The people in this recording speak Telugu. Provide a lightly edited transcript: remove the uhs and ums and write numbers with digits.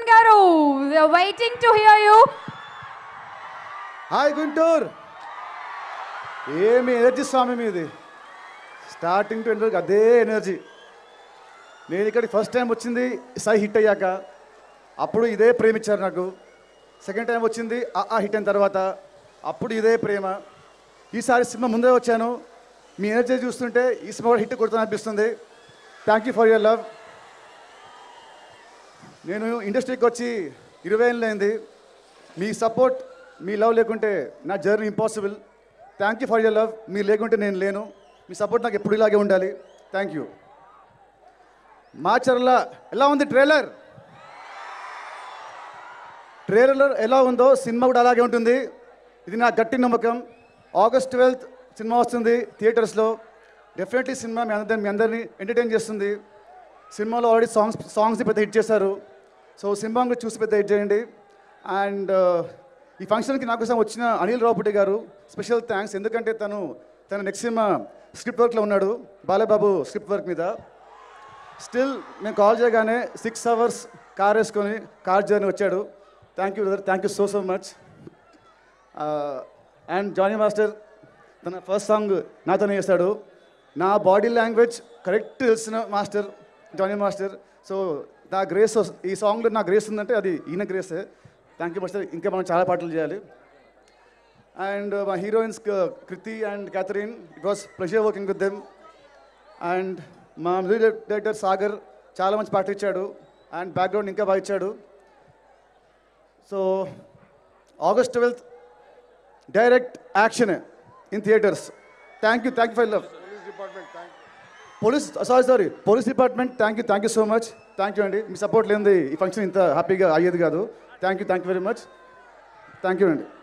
garu, we are waiting to hear you. Hi Guntur, ఏమి ఎనర్జీ స్వామి మీది. స్టార్టింగ్ టు ఎండ్ వరకు అదే ఎనర్జీ. నేను ఇక్కడికి ఫస్ట్ టైం వచ్చింది సై హిట్ అయ్యాక, అప్పుడు ఇదే ప్రేమ ఇచ్చారు నాకు. సెకండ్ టైం వచ్చింది ఆ హిట్ అయిన తర్వాత, అప్పుడు ఇదే ప్రేమ. ఈసారి సినిమా ముందే వచ్చాను. మీ ఎనర్జీ చూస్తుంటే ఈ సినిమా కూడా హిట్ కొడుతుంది అనిపిస్తుంది. Thank you for your love. నేను ఇండస్ట్రీకి వచ్చి 20 ఏళ్ళు అయింది. మీ సపోర్ట్, మీ లవ్ లేకుంటే నా journey impossible. Thank you for your love. మీరు లేకుంటే నేను లేను. మీ సపోర్ట్ నాకు ఎప్పుడు ఇలాగే ఉండాలి. Thank you. మా చర్ల ఎలా ఉంది ట్రైలర్? ట్రైలర్ ఎలా ఉందో సినిమా కూడా అలాగే ఉంటుంది. ఇది నా గట్టి నమ్మకం. August 12th సినిమా వస్తుంది థియేటర్స్లో. డెఫినెట్లీ సినిమా మీ అందరినీ ఎంటర్టైన్ చేస్తుంది. సినిమాలో ఆల్రెడీ సాంగ్స్ పెద్ద హిట్ చేశారు. సో సినిమా కూడా చూసి పెద్ద హిట్ చేయండి. అండ్ ఈ ఫంక్షన్కి నా కోసం వచ్చిన అనిల్ రావుపుటి గారు స్పెషల్ థ్యాంక్స్. ఎందుకంటే తన నెక్స్ట్ సినిమా స్క్రిప్ట్ వర్క్లో ఉన్నాడు, బాలబాబు స్క్రిప్ట్ వర్క్ మీద. స్టిల్ మేము కాల్ చేయగానే 6 hours కార్ వేసుకొని కార్ జర్నీ వచ్చాడు. Thank you brother, thank you so much. And Jani master తన ఫస్ట్ సాంగ్ నాతోనే చేశాడు. నా బాడీ లాంగ్వేజ్ కరెక్ట్ తెలిసిన మాస్టర్ జానీ మాస్టర్. సో నా గ్రేస్, ఈ సాంగ్లో నా గ్రేస్ ఉందంటే అది ఈయన గ్రేసే. Thank you master. ఇంకా మనం చాలా పాటలు చేయాలి. అండ్ మా heroines Kriti and Catherine, it was pleasure working with them. And మా మ్యూజిక్ డైరెక్టర్ సాగర్ చాలా మంచి పాటలు ఇచ్చాడు. అండ్ బ్యాక్గ్రౌండ్ ఇంకా బాగా ఇచ్చాడు. So August 12th direct action in theatres. Thank you for love. Police department thank you so much. Thank you అండి. మీ సపోర్ట్ లేనిది ఈ ఫంక్షన్ ఇంత హ్యాపీగా అయ్యేది కాదు. Thank you very much. Thank you అండి.